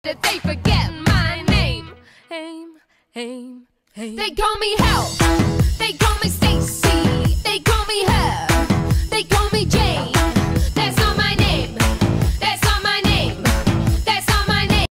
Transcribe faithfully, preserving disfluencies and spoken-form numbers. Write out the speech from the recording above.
that they forget my name. Aim, aim, aim. They call me Hell, they call me Stacy.